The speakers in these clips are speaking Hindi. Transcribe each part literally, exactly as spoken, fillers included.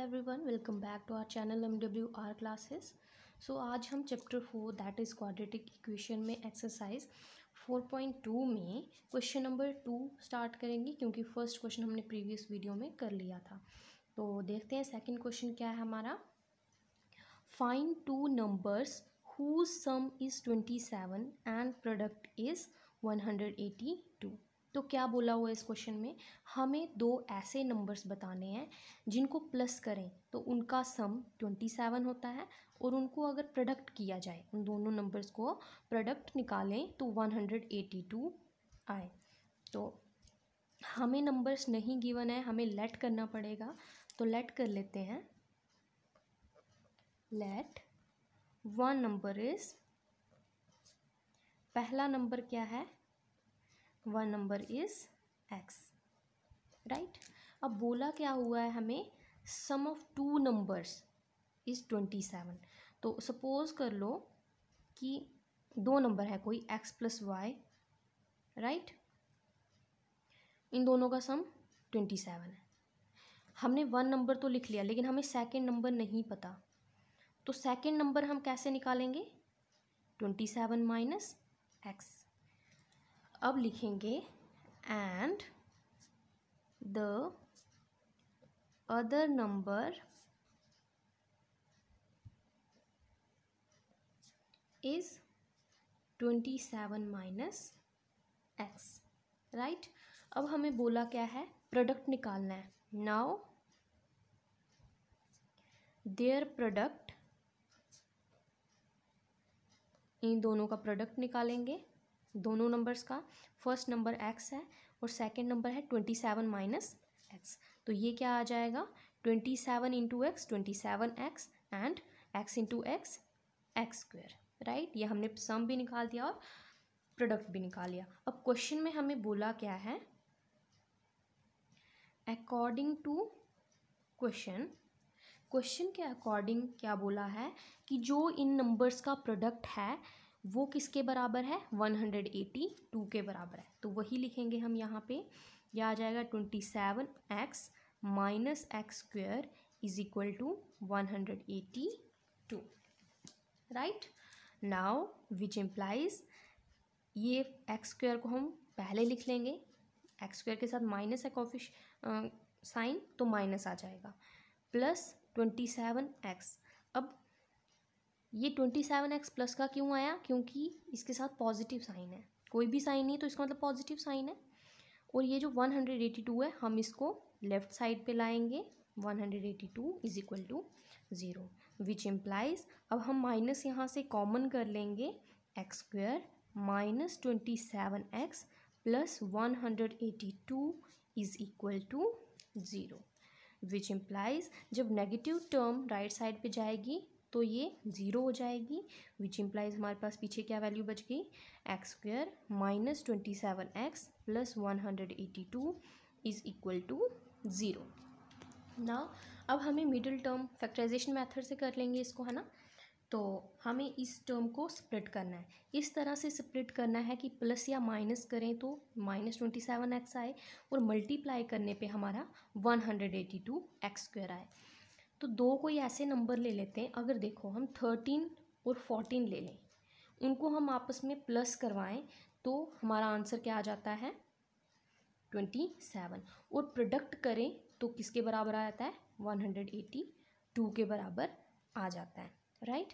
everyone, welcome back to our channel M W R classes. So आज हम chapter four that is quadratic equation में एक्सरसाइज फोर पॉइंट टू में क्वेश्चन नंबर टू स्टार्ट करेंगे, क्योंकि फर्स्ट क्वेश्चन हमने प्रीवियस वीडियो में कर लिया था। तो देखते हैं सेकंड क्वेश्चन क्या है हमारा। Find two numbers whose sum is twenty seven and product is one hundred eighty two. तो क्या बोला हुआ है इस क्वेश्चन में, हमें दो ऐसे नंबर्स बताने हैं जिनको प्लस करें तो उनका सम ट्वेंटी सेवन होता है, और उनको अगर प्रोडक्ट किया जाए, उन दोनों नंबर्स को प्रोडक्ट निकालें तो वन हंड्रेड एटी टू आए। तो हमें नंबर्स नहीं गिवन है, हमें लेट करना पड़ेगा। तो लेट कर लेते हैं। लेट वन नंबर इज, पहला नंबर क्या है, one number is x, right. अब बोला क्या हुआ है हमें, sum of two numbers is twenty seven. तो सपोज कर लो कि दो नंबर है कोई एक्स प्लस वाई, राइट। इन दोनों का सम ट्वेंटी सेवन है। हमने वन नंबर तो लिख लिया, लेकिन हमें सेकंड नंबर नहीं पता। तो सेकंड नंबर हम कैसे निकालेंगे, ट्वेंटी सेवन माइनस एक्स। अब लिखेंगे and the other number is twenty seven minus x, right. अब हमें बोला क्या है, प्रोडक्ट निकालना है। नाउ देयर प्रोडक्ट, इन दोनों का प्रोडक्ट निकालेंगे, दोनों नंबर्स का। फर्स्ट नंबर एक्स है और सेकंड नंबर है ट्वेंटी सेवन माइनस एक्स। तो ये क्या आ जाएगा, twenty seven into x, twenty seven x and x into x, x square, right. ये हमने सम भी निकाल दिया और प्रोडक्ट भी निकाल लिया। अब क्वेश्चन में हमें बोला क्या है, अकॉर्डिंग टू क्वेश्चन, क्वेश्चन के अकॉर्डिंग क्या बोला है कि जो इन नंबर्स का प्रोडक्ट है वो किसके बराबर है, वन हंड्रेड एटी टू के बराबर है। तो वही लिखेंगे हम यहाँ पे। यह आ जाएगा twenty seven x minus x square is equal to one hundred eighty two, right. Now which implies, ये एक्स स्क्वेयर को हम पहले लिख लेंगे, एक्स स्क्वेयर के साथ माइनस है कॉफिश साइन, तो माइनस आ जाएगा, प्लस ट्वेंटी सेवन एक्स। अब ये ट्वेंटी सेवन एक्स प्लस का क्यों आया, क्योंकि इसके साथ पॉजिटिव साइन है। कोई भी साइन नहीं तो इसका मतलब पॉजिटिव साइन है। और ये जो वन हंड्रेड एटी टू है हम इसको लेफ्ट साइड पे लाएंगे, one hundred eighty two is equal to zero, which implies, अब हम माइनस यहाँ से कॉमन कर लेंगे, x square minus twenty seven x plus one hundred eighty two is equal to zero, which implies जब नेगेटिव टर्म राइट साइड पे जाएगी तो ये ज़ीरो हो जाएगी, विच इम्प्लाइज हमारे पास पीछे क्या वैल्यू बच गई, x square minus twenty seven x plus one hundred eighty two is equal to zero. ना अब हमें मिडिल टर्म फैक्टराइजेशन मेथड से कर लेंगे इसको, है ना। तो हमें इस टर्म को स्प्लिट करना है, इस तरह से स्प्लिट करना है कि प्लस या माइनस करें तो माइनस ट्वेंटी सेवन एक्स आए, और मल्टीप्लाई करने पे हमारा one hundred eighty two x square आए। तो दो कोई ऐसे नंबर ले लेते हैं, अगर देखो हम थर्टीन और फोर्टीन ले लें, उनको हम आपस में प्लस करवाएं तो हमारा आंसर क्या आ जाता है, ट्वेंटी सेवन। और प्रोडक्ट करें तो किसके बराबर आ जाता है, वन हंड्रेड एटी टू के बराबर आ जाता है, राइट।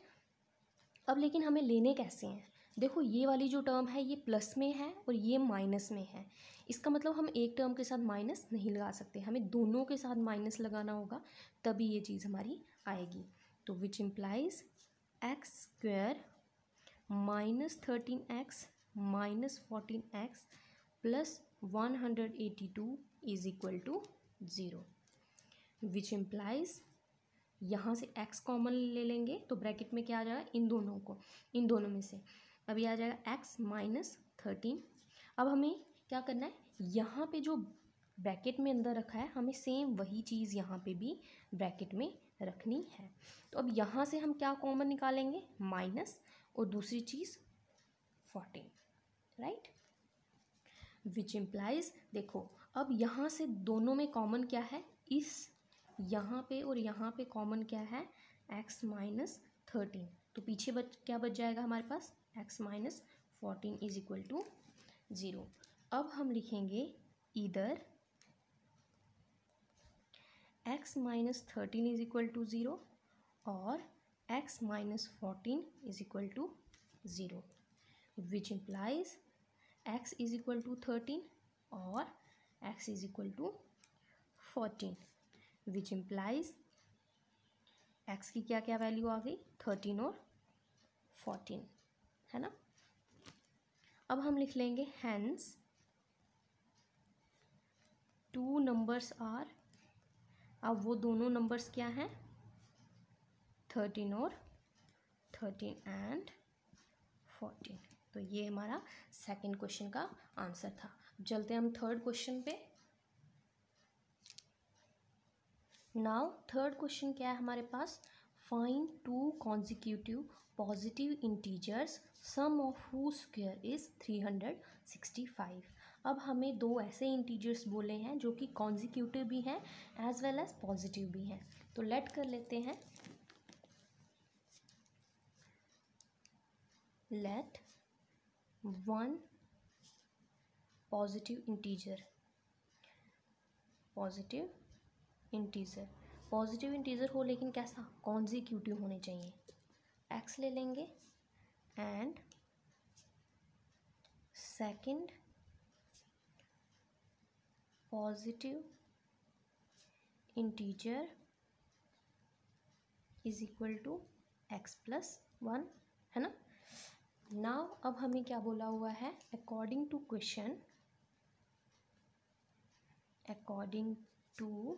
अब लेकिन हमें लेने कैसे हैं, देखो ये वाली जो टर्म है ये प्लस में है और ये माइनस में है। इसका मतलब हम एक टर्म के साथ माइनस नहीं लगा सकते, हमें दोनों के साथ माइनस लगाना होगा, तभी ये चीज़ हमारी आएगी। तो which implies x square minus thirteen x minus fourteen x plus one hundred eighty two is equal to zero, which implies यहाँ से x कॉमन ले लेंगे तो ब्रैकेट में क्या आ जाएगा, इन दोनों को, इन दोनों में से अभी आ जाएगा x माइनस थर्टीन। अब हमें क्या करना है, यहाँ पे जो ब्रैकेट में अंदर रखा है हमें सेम वही चीज़ यहाँ पे भी ब्रैकेट में रखनी है। तो अब यहाँ से हम क्या कॉमन निकालेंगे, माइनस, और दूसरी चीज़ फोर्टीन, राइट, विच इम्प्लाइज, देखो अब यहाँ से दोनों में कॉमन क्या है, इस यहाँ पे और यहाँ पे कॉमन क्या है, x माइनस थर्टीन, तो पीछे बच क्या बच जाएगा हमारे पास, x minus fourteen is equal to zero. अब हम लिखेंगे इधर x minus thirteen is equal to zero और x minus fourteen is equal to zero, which implies x is equal to thirteen और x is equal to fourteen, which implies x की क्या क्या वैल्यू आ गई, थर्टीन और फोर्टीन, है ना। अब हम लिख लेंगे हैंस टू नंबर्स आर, अब वो दोनों नंबर्स क्या हैं, थर्टीन और थर्टीन एंड फोर्टीन। तो ये हमारा सेकंड क्वेश्चन का आंसर था। अब चलते हैं हम थर्ड क्वेश्चन पे। नाउ थर्ड क्वेश्चन क्या है हमारे पास, find two consecutive positive integers sum of who square is three hundred sixty five. अब हमें दो ऐसे इंटीजर्स बोले हैं जो कि कॉन्जिक्यूटिव भी हैं एज वेल एज पॉजिटिव भी हैं। तो लेट कर लेते हैं, let one positive integer, positive integer, positive integer हो लेकिन कैसा, कॉन्जिक्यूटिव होने चाहिए। x ले लेंगे and second positive integer is equal to x plus one, है ना। नाउ अब हमें क्या बोला हुआ है, according to question, according to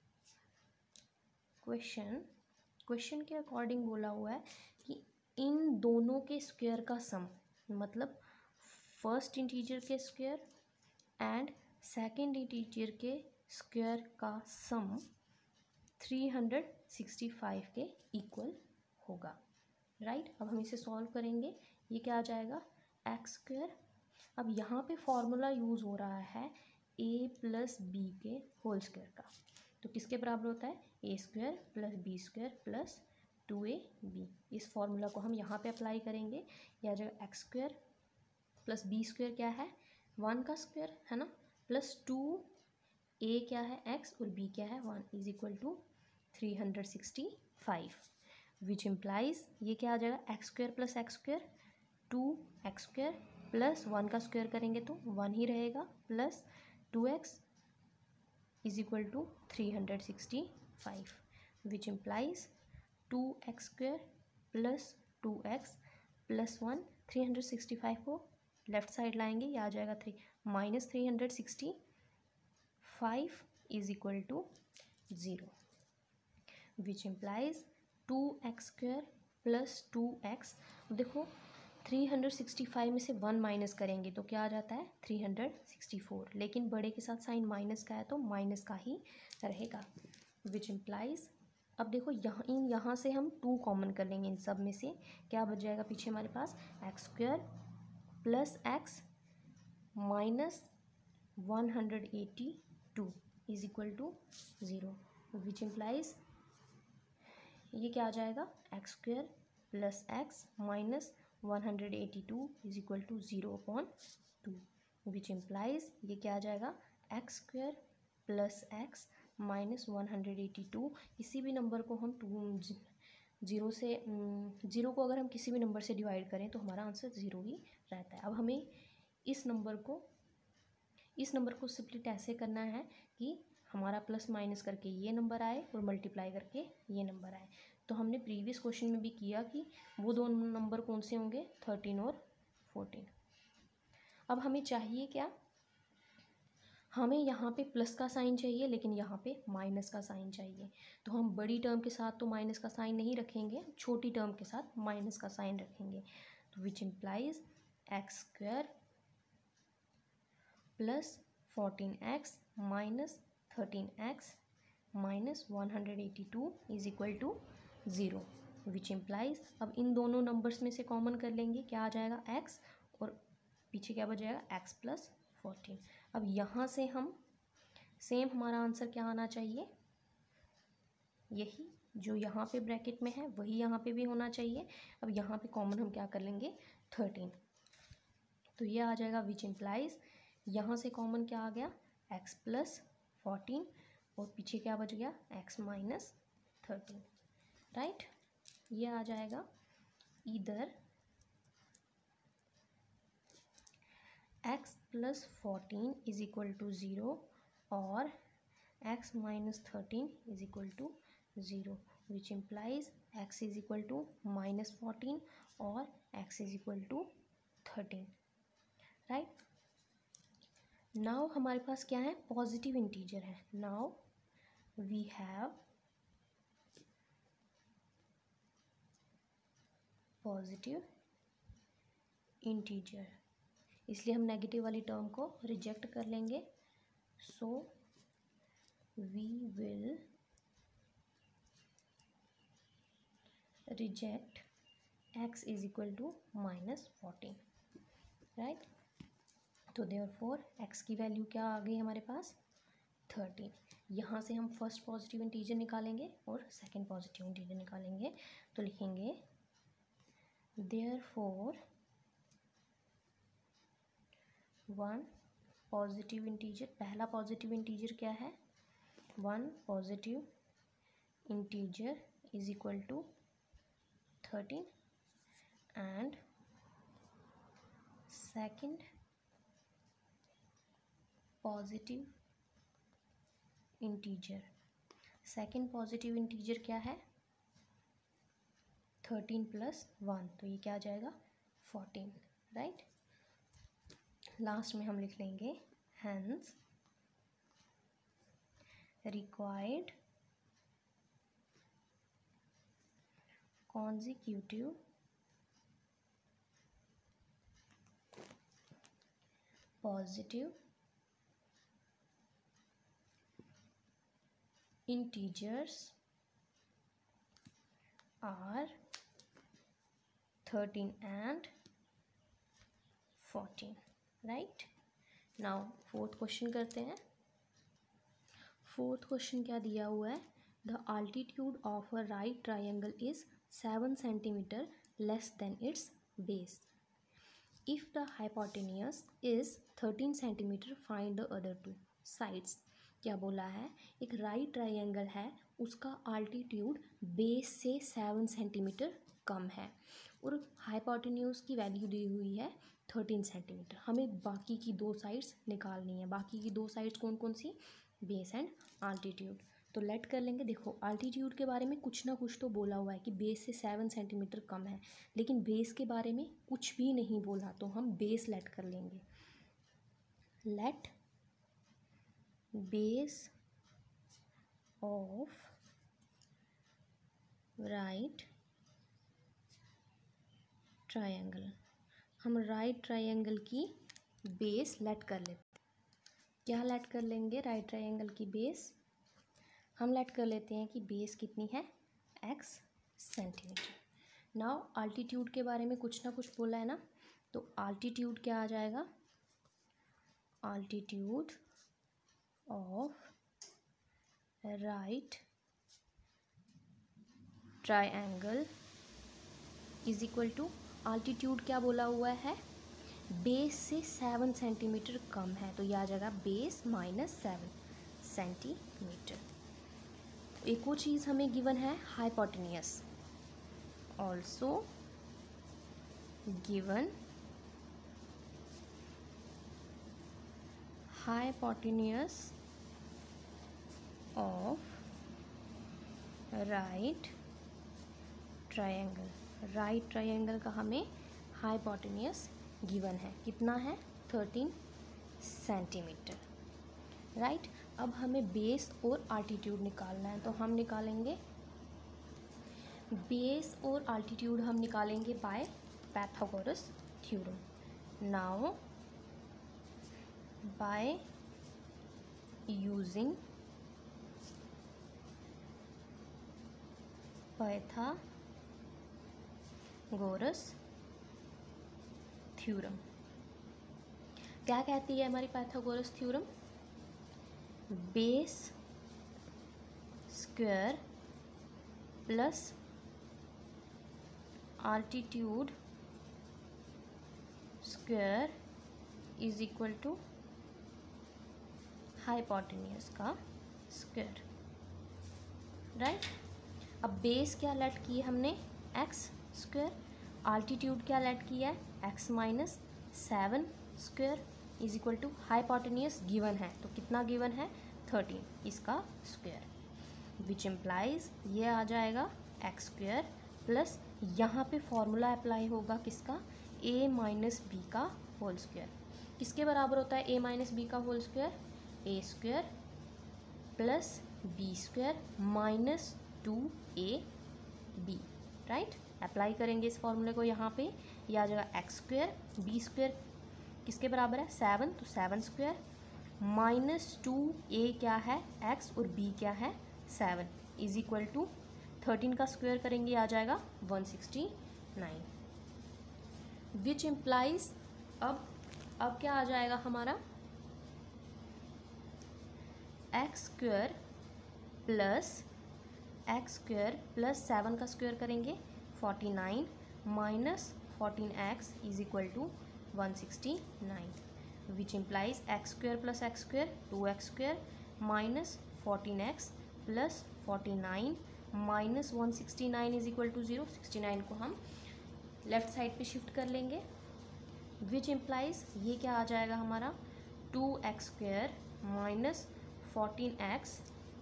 question, question के अकॉर्डिंग बोला हुआ है कि इन दोनों के स्क्वायर का सम, मतलब फर्स्ट इंटीजर के स्क्वायर एंड सेकंड इंटीजर के स्क्वायर का sum three hundred sixty five के इक्वल होगा, राइट। अब हम इसे सॉल्व करेंगे, ये क्या आ जाएगा, एक्स स्क्वायर। अब यहाँ पे फॉर्मूला यूज़ हो रहा है ए प्लस बी के होल स्क्वायर का, तो किसके बराबर होता है, a square plus b square plus two a b. इस फॉर्मूला को हम यहाँ पे अप्लाई करेंगे, यह आ जाएगा x square plus b square क्या है, वन का स्क्वायर, है ना, प्लस टू ए क्या है एक्स और बी क्या है one, is equal to three hundred sixty five, which implies ये क्या आ जाएगा, x square plus x square, two x square plus one का स्क्वायर करेंगे तो वन ही रहेगा, plus two x is equal to three hundred sixty five, which implies two x square plus two x plus one, three hundred sixty five को लेफ्ट साइड लाएंगे, ये आ जाएगा three minus three hundred sixty five is equal to zero, which implies two x square plus two x, देखो थ्री हंड्रेड सिक्सटी फाइव में से वन माइनस करेंगे तो क्या आ जाता है, थ्री हंड्रेड सिक्सटी फोर, लेकिन बड़े के साथ साइन माइनस का है तो माइनस का ही रहेगा, विच इम्प्लाइज, अब देखो यहाँ इन यहाँ से हम टू कॉमन कर लेंगे, इन सब में से क्या बच जाएगा पीछे हमारे पास, x square plus x minus one hundred eighty two is equal to zero, which implies ये क्या आ जाएगा, x square plus x minus one hundred eighty two is equal to zero upon two, which implies ये क्या आ जाएगा, x square plus x minus one hundred eighty two, किसी भी नंबर को हम टू ज़ीरो से ज़ीरो को अगर हम किसी भी नंबर से डिवाइड करें तो हमारा आंसर ज़ीरो ही रहता है। अब हमें इस नंबर को इस नंबर को स्प्लिट ऐसे करना है कि हमारा प्लस माइनस करके ये नंबर आए और मल्टीप्लाई करके ये नंबर आए, तो हमने प्रीवियस क्वेश्चन में भी किया कि वो दोनों नंबर कौन से होंगे, थर्टीन और फोर्टीन। अब हमें चाहिए क्या, हमें यहाँ पे प्लस का साइन चाहिए लेकिन यहाँ पे माइनस का साइन चाहिए, तो हम बड़ी टर्म के साथ तो माइनस का साइन नहीं रखेंगे, छोटी टर्म के साथ माइनस का साइन रखेंगे, तो which implies x square plus fourteen x minus thirteen x minus one hundred eighty two is equal to zero, which implies अब इन दोनों नंबर्स में से कॉमन कर लेंगे, क्या आ जाएगा x और पीछे क्या बच जाएगा x प्लस फोर्टीन। अब यहाँ से हम सेम हमारा आंसर क्या आना चाहिए, यही जो यहाँ पे ब्रैकेट में है वही यहाँ पे भी होना चाहिए। अब यहाँ पे कॉमन हम क्या कर लेंगे, थर्टीन, तो ये आ जाएगा विच इम्प्लाइज, यहाँ से कॉमन क्या आ गया, एक्स प्लस फोर्टीन, और पीछे क्या बच गया, एक्स माइनस थर्टीन, राइट। ये आ जाएगा इधर x plus fourteen is equal to zero और x minus thirteen is equal to zero, which implies x is equal to minus fourteen और x is equal to thirteen, right. Now हमारे पास क्या है, पॉजिटिव इंटीजर है। Now we have positive integer, इसलिए हम नेगेटिव वाली टर्म को रिजेक्ट कर लेंगे। So we will reject x is equal to minus fourteen, right. तो देयरफॉर x की वैल्यू क्या आ गई हमारे पास, थर्टीन। यहाँ से हम फर्स्ट पॉजिटिव इंटीजर निकालेंगे और सेकंड पॉजिटिव इंटीजर निकालेंगे, तो लिखेंगे देयरफॉर वन पॉजिटिव इंटीजर, पहला पॉजिटिव इंटीजर क्या है, one positive integer is equal to thirteen and second positive integer, second positive integer क्या है, थर्टीन प्लस वन, तो ये क्या आ जाएगा, फोर्टीन, राइट। लास्ट में हम लिख लेंगे hence required consecutive positive integers are thirteen and fourteen, right। now fourth question करते हैं। fourth question क्या दिया हुआ है, the altitude of a right triangle is seven centimeter less than its base. If the hypotenuse is thirteen centimeter, find the other two sides. क्या बोला है, एक राइट ट्राइंगल है, उसका आल्टीट्यूड बेस से सेवन सेंटीमीटर कम है और हाइपोटेन्यूज की वैल्यू दी हुई है थर्टीन सेंटीमीटर। हमें बाकी की दो साइड्स निकालनी है। बाकी की दो साइड्स कौन कौन सी, बेस एंड आल्टीट्यूड। तो लेट कर लेंगे। देखो आल्टीट्यूड के बारे में कुछ ना कुछ तो बोला हुआ है कि बेस से सेवन सेंटीमीटर कम है, लेकिन बेस के बारे में कुछ भी नहीं बोला, तो हम बेस लेट कर लेंगे। Let base of right triangle, हम राइट ट्रायंगल की बेस लेट कर लेते। क्या लेट कर लेंगे, राइट ट्रायंगल की बेस हम लेट कर लेते हैं कि बेस कितनी है, x सेंटीमीटर। नाउ आल्टीट्यूड के बारे में कुछ ना कुछ बोला है ना, तो आल्टीट्यूड क्या आ जाएगा, altitude of right triangle is equal to, altitude क्या बोला हुआ है, बेस से सेवन सेंटीमीटर कम है, तो यह आ जाएगा बेस माइनस सेवन सेंटीमीटर। एक और चीज़ हमें गिवन है, hypotenuse, also given hypotenuse of right triangle. Right triangle का हमें हाइपोटेन्यूज गिवन है, कितना है, थर्टीन सेंटीमीटर, राइट। अब हमें बेस और आल्टीट्यूड निकालना है, तो हम निकालेंगे बेस और आल्टीट्यूड हम निकालेंगे by Pythagoras theorem. Now by using Pythagoras theorem, क्या कहती है हमारी Pythagoras theorem, base square plus altitude square is equal to hypotenuse का स्क्वायर, राइट। अब बेस क्या लेट की है हमने, एक्स स्क्वायर। आल्टीट्यूड क्या लेट किया है, x minus seven square is equal to hypotenuse given है, तो कितना गिवन है, थर्टीन, इसका स्क्वायर, विच इम्प्लाइज ये आ जाएगा एक्स स्क्वायर प्लस यहाँ पे फॉर्मूला अप्लाई होगा किसका, ए माइनस बी का होल स्क्वायर। किसके बराबर होता है ए माइनस बी का whole square, a square plus b square minus two a b, right. Apply करेंगे इस फॉर्मूले को यहाँ पे, यह आ जाएगा एक्स स्क्वायर, बी स्क्वायर किसके बराबर है, सेवन, तो seven square minus two a क्या है एक्स और बी क्या है seven is equal to thirteen का स्क्वायर करेंगे आ जाएगा one sixty nine, which implies अब अब क्या आ जाएगा हमारा, x square plus x square plus seven का स्क्वायर करेंगे forty nine minus fourteen x is equal to one sixty nine, which implies x square plus x square two x square minus fourteen x plus forty nine minus one sixty nine is equal to zero. Sixty nine को हम लेफ्ट साइड पे शिफ्ट कर लेंगे, विच इम्प्लाइज ये क्या आ जाएगा हमारा, two x square minus fourteen x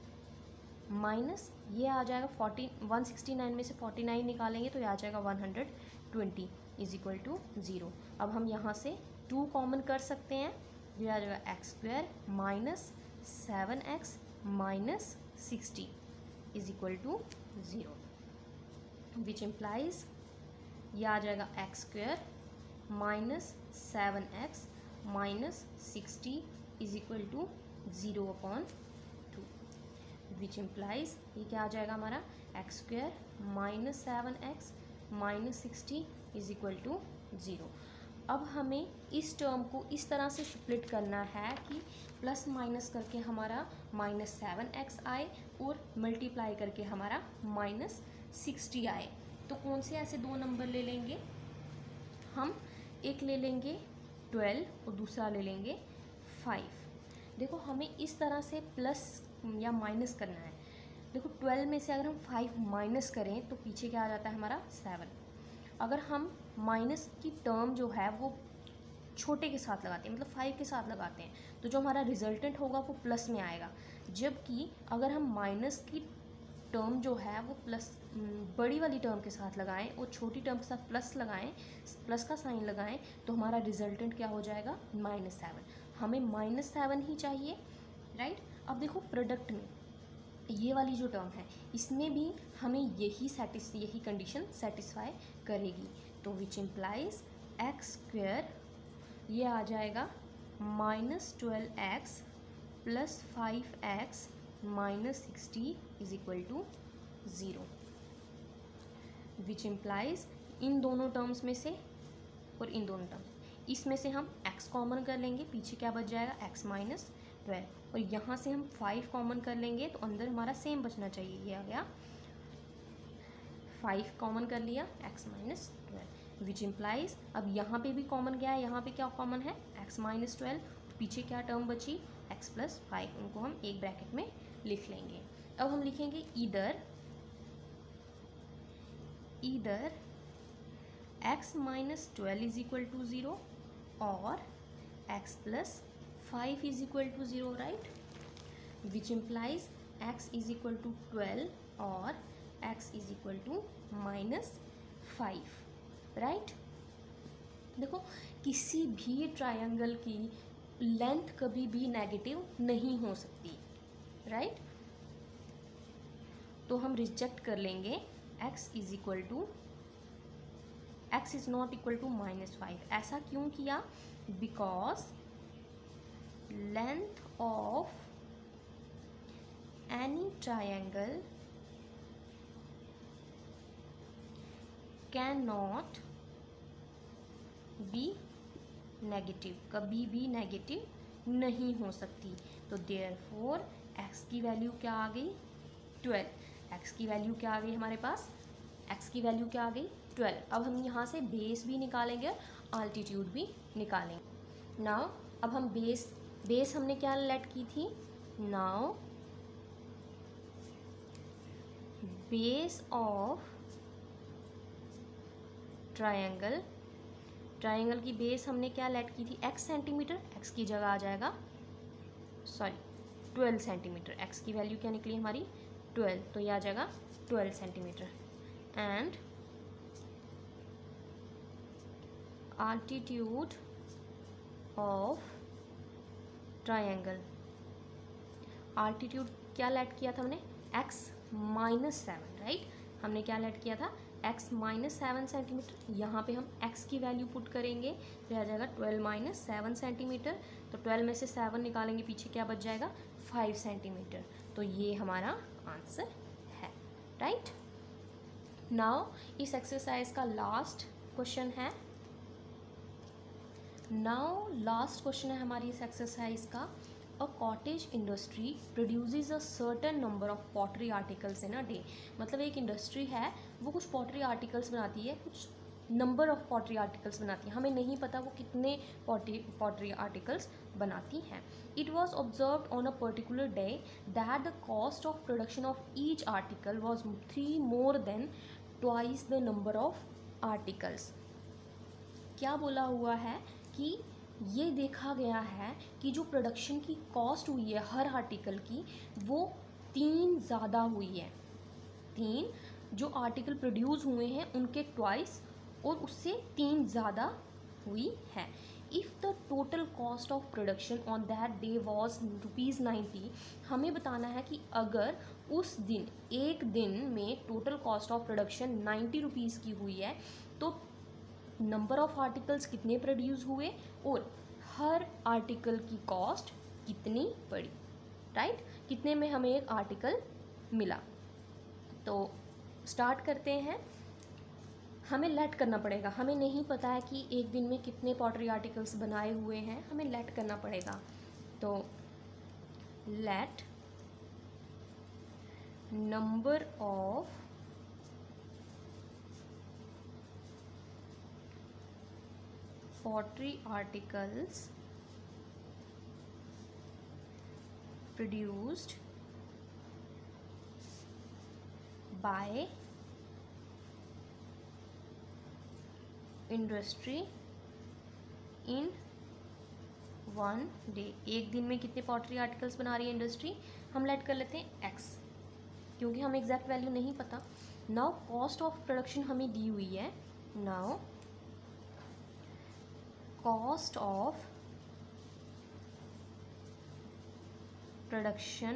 minus ये आ जाएगा फोर्टीन, वन सिक्सटी नाइन में से फोर्टी नाइन निकालेंगे तो ये आ जाएगा one hundred twenty is equal to zero. अब हम यहाँ से टू कॉमन कर सकते हैं, ये आ जाएगा x square minus seven x minus sixty is equal to zero, which implies ये आ जाएगा x square minus seven x minus sixty is equal to zero upon two, which implies ये क्या आ जाएगा हमारा, x square minus seven x minus sixty is equal to zero. अब हमें इस टर्म को इस तरह से स्प्लिट करना है कि प्लस माइनस करके हमारा माइनस सेवन एक्स आए और मल्टीप्लाई करके हमारा माइनस सिक्सटी आए। तो कौन से ऐसे दो नंबर ले लेंगे हम, एक ले लेंगे ट्वेल्व और दूसरा ले लेंगे फाइव। देखो हमें इस तरह से प्लस या माइनस करना है। देखो ट्वेल्व में से अगर हम फाइव माइनस करें तो पीछे क्या आ जाता है हमारा सेवन। अगर हम माइनस की टर्म जो है वो छोटे के साथ लगाते हैं, मतलब फाइव के साथ लगाते हैं, तो जो हमारा रिजल्टेंट होगा वो प्लस में आएगा। जबकि अगर हम माइनस की टर्म जो है वो प्लस बड़ी वाली टर्म के साथ लगाएं और छोटी टर्म के साथ प्लस लगाएं, प्लस का साइन लगाएं, तो हमारा रिजल्टेंट क्या हो जाएगा, माइनस सेवन। हमें माइनस सेवन ही चाहिए, राइट। अब देखो प्रोडक्ट में ये वाली जो टर्म है इसमें भी हमें यही सेटिस यही कंडीशन सेटिस्फाई करेगी, तो विच इम्प्लाइज एक्स स्क्वेयर ये आ जाएगा minus twelve x plus five x minus sixty is equal to zero, which implies इन दोनों टर्म्स में से और इन दोनों टर्म्स इसमें से हम x कॉमन कर लेंगे, पीछे क्या बच जाएगा x माइनस ट्वेल्व, और यहाँ से हम फाइव कॉमन कर लेंगे तो अंदर हमारा सेम बचना चाहिए, ये आ गया फाइव कॉमन कर लिया x minus twelve, which implies अब यहाँ पे भी कॉमन गया है, यहाँ पे क्या कॉमन है x माइनस ट्वेल्व, पीछे क्या टर्म बची x प्लस फाइव, उनको हम एक ब्रैकेट में लिख लेंगे। अब हम लिखेंगे इधर इधर x minus twelve is equal to zero और x plus five is equal to zero, right, which implies x is equal to twelve और x is equal to minus five, right. देखो किसी भी ट्रायंगल की लेंथ कभी भी नेगेटिव नहीं हो सकती, राइट। तो हम रिजेक्ट कर लेंगे x is equal to x is not equal to minus five. ऐसा क्यों किया, because length of any triangle can not be negative, कभी भी नेगेटिव नहीं हो सकती। तो देयरफॉर x की वैल्यू क्या आ गई ट्वेल्व, एक्स की वैल्यू क्या आ गई हमारे पास, एक्स की वैल्यू क्या आ गई ट्वेल्व। अब हम यहाँ से बेस भी निकालेंगे और आल्टीट्यूड भी निकालेंगे। नाउ अब हम बेस बेस हमने क्या लेट की थी, now base of triangle, triangle की बेस हमने क्या लेट की थी, एक्स सेंटीमीटर, एक्स की जगह आ जाएगा सॉरी ट्वेल्व सेंटीमीटर, एक्स की वैल्यू क्या निकली हमारी ट्वेल्व, तो ये आ जाएगा twelve centimetre. And altitude of triangle, altitude क्या लेट किया था हमने, x माइनस सेवन, राइट, हमने क्या लेट किया था x माइनस सेवन सेंटीमीटर। यहाँ पे हम x की वैल्यू पुट करेंगे तो आ जाएगा ट्वेल्व माइनस सेवन सेंटीमीटर, तो ट्वेल्व में से सेवन निकालेंगे पीछे क्या बच जाएगा फाइव सेंटीमीटर, तो ये हमारा आंसर है, राइट। नाउ इस एक्सरसाइज का लास्ट क्वेश्चन है, नाउ लास्ट क्वेश्चन है हमारी इस एक्सरसाइज का, a cottage industry produces a certain number of pottery articles in a day. मतलब एक इंडस्ट्री है वो कुछ पॉटरी आर्टिकल्स बनाती है, कुछ नंबर ऑफ पॉटरी आर्टिकल्स बनाती है, हमें नहीं पता वो कितने पॉटरी पॉटरी आर्टिकल्स बनाती हैं। It was observed on a particular day that the cost of production of each article was three more than twice the number of articles. क्या बोला हुआ है कि ये देखा गया है कि जो प्रोडक्शन की कॉस्ट हुई है हर आर्टिकल की वो तीन ज़्यादा हुई है, तीन जो आर्टिकल प्रोड्यूस हुए हैं उनके ट्वाइस और उससे तीन ज़्यादा हुई है। If the total cost of production on that day was rupees ninety, हमें बताना है कि अगर उस दिन एक दिन में total cost of production ninety rupees की हुई है तो नंबर ऑफ आर्टिकल्स कितने प्रोड्यूस हुए और हर आर्टिकल की कॉस्ट कितनी पड़ी, राइट, कितने में हमें एक आर्टिकल मिला। तो स्टार्ट करते हैं, हमें लेट करना पड़ेगा, हमें नहीं पता है कि एक दिन में कितने पॉटरी आर्टिकल्स बनाए हुए हैं, हमें लेट करना पड़ेगा। तो let number of pottery articles produced by industry in one day। एक दिन में कितने पॉटरी आर्टिकल्स बना रही है इंडस्ट्री, हम लेट कर लेते हैं x, क्योंकि हमें एग्जैक्ट वैल्यू नहीं पता। नाउ कॉस्ट ऑफ प्रोडक्शन हमें दी हुई है, now cost of production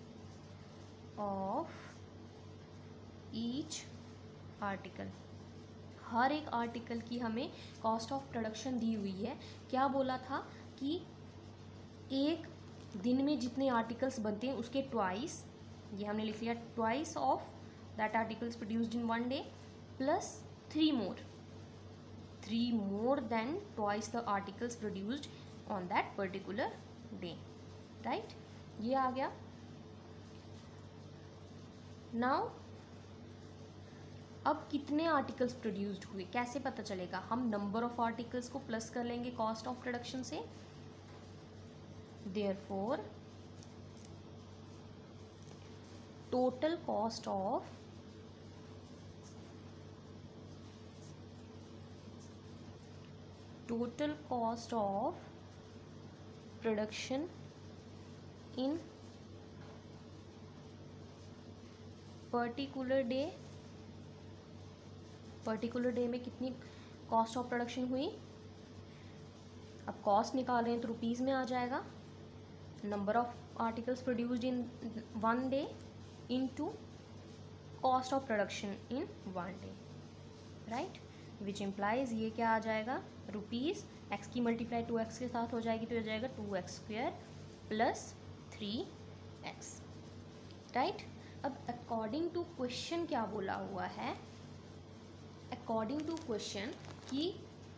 of each article, हर एक आर्टिकल की हमें कॉस्ट ऑफ प्रोडक्शन दी हुई है। क्या बोला था कि एक दिन में जितने आर्टिकल्स बनते हैं उसके ट्वाइस, ये हमने लिख लिया twice of that articles produced in one day plus three more three more than twice the articles produced on that particular day, right, ये आ गया। now अब कितने आर्टिकल्स प्रोड्यूस्ड हुए कैसे पता चलेगा, हम नंबर ऑफ आर्टिकल्स को प्लस कर लेंगे कॉस्ट ऑफ प्रोडक्शन से, therefore total cost of total cost of production in particular day, particular day में कितनी कॉस्ट ऑफ प्रोडक्शन हुई, अब कॉस्ट निकाल रहे हैं तो रुपीज़ में आ जाएगा, number of articles produced in one day into cost of production in one day, right, which implies ये क्या आ जाएगा रुपीज़, एक्स की मल्टीप्लाई टू एक्स के साथ हो जाएगी तो हो जाएगा two x square plus three x, right. अब अकॉर्डिंग टू क्वेश्चन क्या बोला हुआ है, अकॉर्डिंग टू क्वेश्चन कि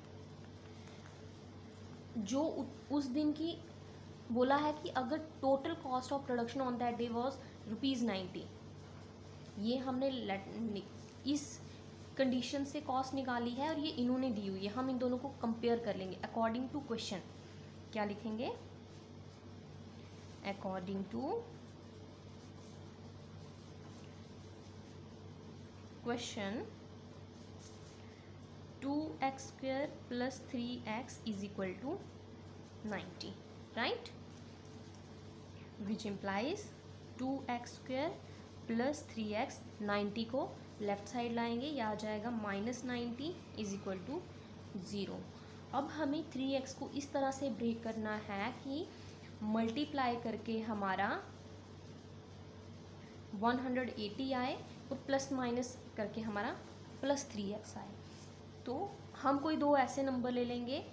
जो उस दिन की बोला है कि अगर total cost of production on that day was rupees ninety, ये हमने इस कंडीशन से कॉस्ट निकाली है और ये इन्होंने दी हुई है, हम इन दोनों को कंपेयर कर लेंगे अकॉर्डिंग टू क्वेश्चन। क्या लिखेंगे? According to question two x square plus three x is equal to ninety, right, which implies two x square plus three x, ninety को लेफ्ट साइड लाएंगे, यह आ जाएगा minus ninety is equal to zero. अब हमें थ्री एक्स को इस तरह से ब्रेक करना है कि मल्टीप्लाई करके हमारा वन हंड्रेड एटी आए और प्लस माइनस करके हमारा प्लस थ्री एक्स आए। तो हम कोई दो ऐसे नंबर ले लेंगे,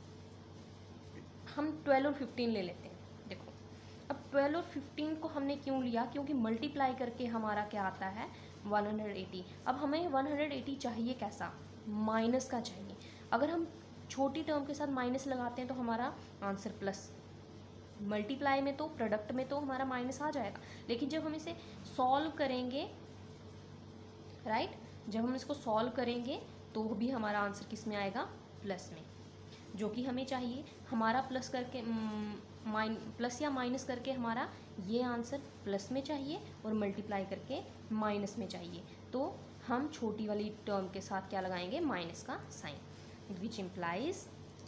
हम ट्वेल्व और फिफ्टीन ले लेते हैं। देखो अब ट्वेल्व और फिफ्टीन को हमने क्यों लिया, क्योंकि मल्टीप्लाई करके हमारा क्या आता है वन हंड्रेड एटी। अब हमें वन हंड्रेड एटी चाहिए कैसा, माइनस का चाहिए। अगर हम छोटी टर्म के साथ माइनस लगाते हैं तो हमारा आंसर प्लस, मल्टीप्लाई में तो प्रोडक्ट में तो हमारा माइनस आ जाएगा, लेकिन जब हम इसे सॉल्व करेंगे, राइट, जब हम इसको सॉल्व करेंगे तो भी हमारा आंसर किस में आएगा, प्लस में, जो कि हमें चाहिए। हमारा प्लस करके माइन प्लस या माइनस करके हमारा ये आंसर प्लस में चाहिए और मल्टीप्लाई करके माइनस में चाहिए। तो हम छोटी वाली टर्म के साथ क्या लगाएंगे, माइनस का साइन, विच इम्प्लाइज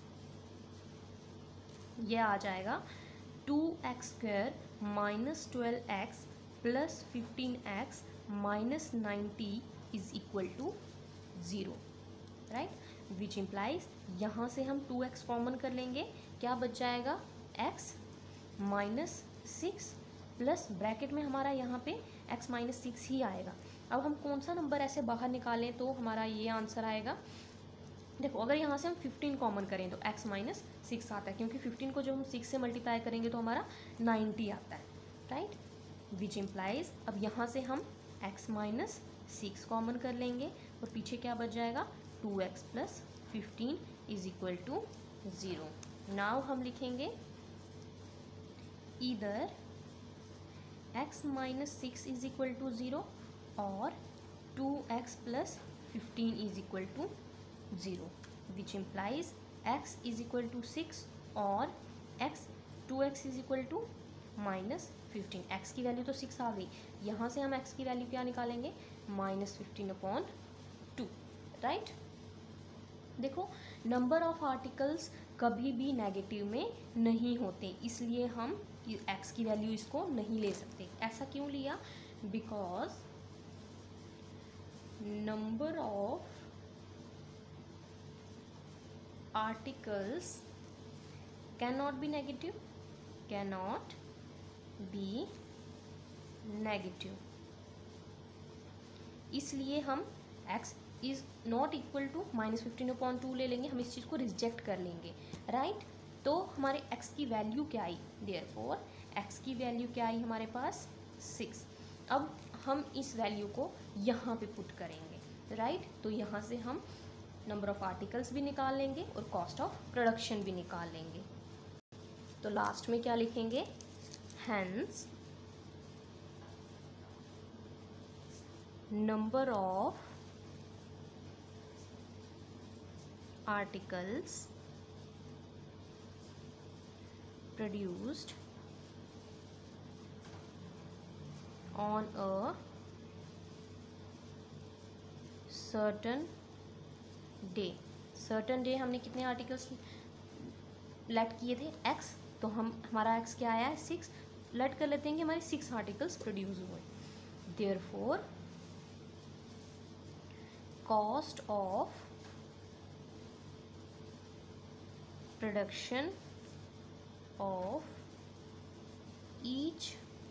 ये आ जाएगा two x square minus twelve x plus fifteen x minus ninety is equal to zero, right, which implies यहाँ से हम टू एक्स कॉमन कर लेंगे, क्या बच जाएगा x minus six plus bracket में हमारा यहाँ पे x माइनस सिक्स ही आएगा। अब हम कौन सा नंबर ऐसे बाहर निकालें तो हमारा ये आंसर आएगा। देखो अगर यहाँ से हम फिफ्टीन कॉमन करें तो x माइनस सिक्स आता है, क्योंकि फिफ्टीन को जब हम सिक्स से मल्टीप्लाई करेंगे तो हमारा नाइन्टी आता है, राइट, विच इम्प्लाइज अब यहाँ से हम x माइनस सिक्स कॉमन कर लेंगे और पीछे क्या बच जाएगा two x plus fifteen is equal to zero. Now हम लिखेंगे either x minus six is equal to zero और two x plus fifteen is equal to zero, which implies x is equal to six और x two x is equal to minus fifteen. X की वैल्यू तो सिक्स आ गई, यहाँ से हम x की वैल्यू क्या निकालेंगे, minus fifteen upon two, right. देखो नंबर ऑफ आर्टिकल्स कभी भी नेगेटिव में नहीं होते, इसलिए हम x की वैल्यू इसको नहीं ले सकते। ऐसा क्यों लिया, because number of articles can not be negative, can not be negative, इसलिए हम x is not equal to minus fifteen upon two ले लेंगे, हम इस चीज़ को रिजेक्ट कर लेंगे, राइट। तो हमारे x की वैल्यू क्या आई, देयरफॉर x की वैल्यू क्या आई हमारे पास सिक्स। अब हम इस वैल्यू को यहाँ पे पुट करेंगे, राइट, तो यहाँ से हम नंबर ऑफ आर्टिकल्स भी निकाल लेंगे और कॉस्ट ऑफ प्रोडक्शन भी निकाल लेंगे। तो लास्ट में क्या लिखेंगे, hence number of articles produced on a certain day, certain day हमने कितने आर्टिकल्स लेट किए थे x, तो हम हमारा x क्या आया है सिक्स, लेट कर लेते हैं कि हमारे सिक्स आर्टिकल्स प्रोड्यूस हुए। Therefore cost of production of each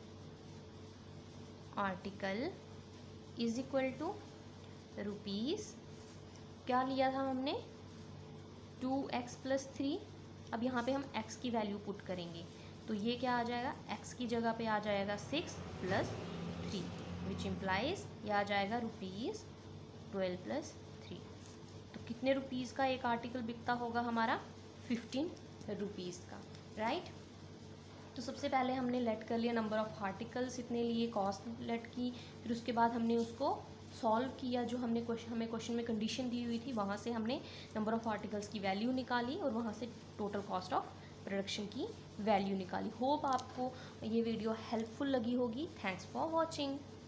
article is equal to rupees, क्या लिया था हमने टू एक्स प्लस थ्री। अब यहाँ पे हम x की वैल्यू पुट करेंगे तो ये क्या आ जाएगा, x की जगह पे आ जाएगा six plus three, which implies ये आ जाएगा रुपीज़ ट्वेल्व प्लस थ्री। तो कितने रुपीज़ का एक आर्टिकल बिकता होगा हमारा, फिफ्टीन रुपीज़ का, राइट। तो सबसे पहले हमने लेट कर लिया नंबर ऑफ़ आर्टिकल्स इतने लिए, कॉस्ट लेट की, फिर उसके बाद हमने उसको सॉल्व किया, जो हमने क्वेश्चन हमें क्वेश्चन में कंडीशन दी हुई थी वहाँ से हमने नंबर ऑफ़ आर्टिकल्स की वैल्यू निकाली और वहाँ से टोटल कॉस्ट ऑफ प्रोडक्शन की वैल्यू निकाली। होप आपको ये वीडियो हेल्पफुल लगी होगी। Thanks for watching.